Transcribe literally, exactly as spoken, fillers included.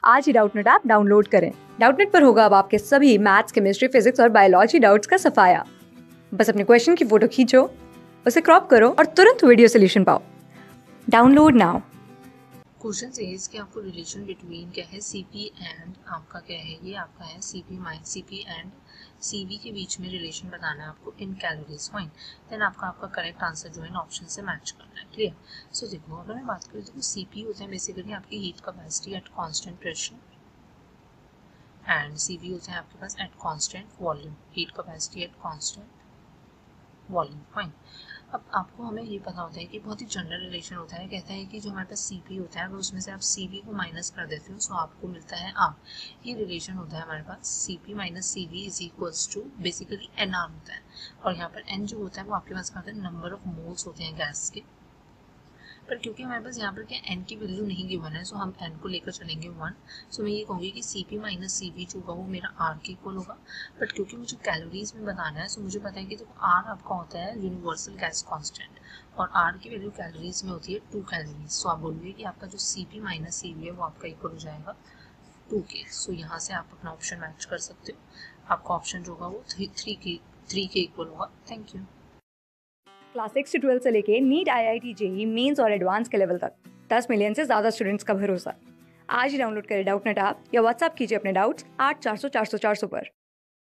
आज ही Doubtnut app download करें। डाउटनेट पर होगा अब आपके सभी मैथ्स, केमिस्ट्री, फिजिक्स और बायोलॉजी डाउट्स का सफाया। बस अपने क्वेश्चन की फोटो खींचो, उसे क्रॉप करो और तुरंत वीडियो सोल्यूशन पाओ। Download now. क्वेश्चन सेज कि आपको रिलेशन बिटवीन क्या है सीपी एंड आपका क्या है, ये आपका है CP minus CP and CV के बीच में रिलेशन बताना है आपको इन कैलोरीज पॉइंट। देन आपका आपका करेक्ट आंसर जो है ना ऑप्शन से मैच करना है। क्लियर? सो देखो, अगर मैं बात करूँ तो सीपी होता है बेसिकली आपकी heat capacity at constant pressure and CV होता है आपके पास at constant volume, heat capacity at constant volume. Fine. अब आपको हमें ये पता होता है कि बहुत ही जनरल रिलेशन होता है, कहता है कि जो हमारे पास सीपी होता है अगर उसमें से आप सीवी को माइनस कर देते हो सो आपको मिलता है आर। ये रिलेशन होता है हमारे पास CP minus CV is equals to basically N R होता है। और यहाँ पर एन जो होता है वो आपके पास क्या होता है, नंबर ऑफ मोल्स होते हैं गैस के। पर क्योंकि हमारे पास यहाँ पर क्या एन की वैल्यू नहीं गिवन है सो हम एन को लेकर चलेंगे वन। सो मैं ये कहूँगी कि C P minus C V जो होगा वो मेरा आर के इक्वल होगा। बट क्योंकि मुझे कैलोरीज में बताना है सो मुझे पता है कि देखो आर आपका होता है यूनिवर्सल गैस कांस्टेंट और आर की वैल्यू कैलोरीज में होती है टू कैलोरीज। सो आप बोलोगे कि आपका जो C P minus C V है वो आपका इक्वल हो जाएगा टू के। सो यहाँ से आप अपना ऑप्शन मैच कर सकते हो। आपका ऑप्शन जो होगा वो थ्री थ्री के थ्री के इक्वल होगा। Thank you. क्लास सिक्स से ट्वेल्थ से लेके NEET, I I T, JEE mains और एडवांस के लेवल तक दस मिलियन से ज्यादा स्टूडेंट्स का भरोसा। आज ही डाउनलोड करें डाउटनेट ऐप या व्हाट्सएप कीजिए अपने डाउट्स आठ चार सौ चार सौ चार सौ पर।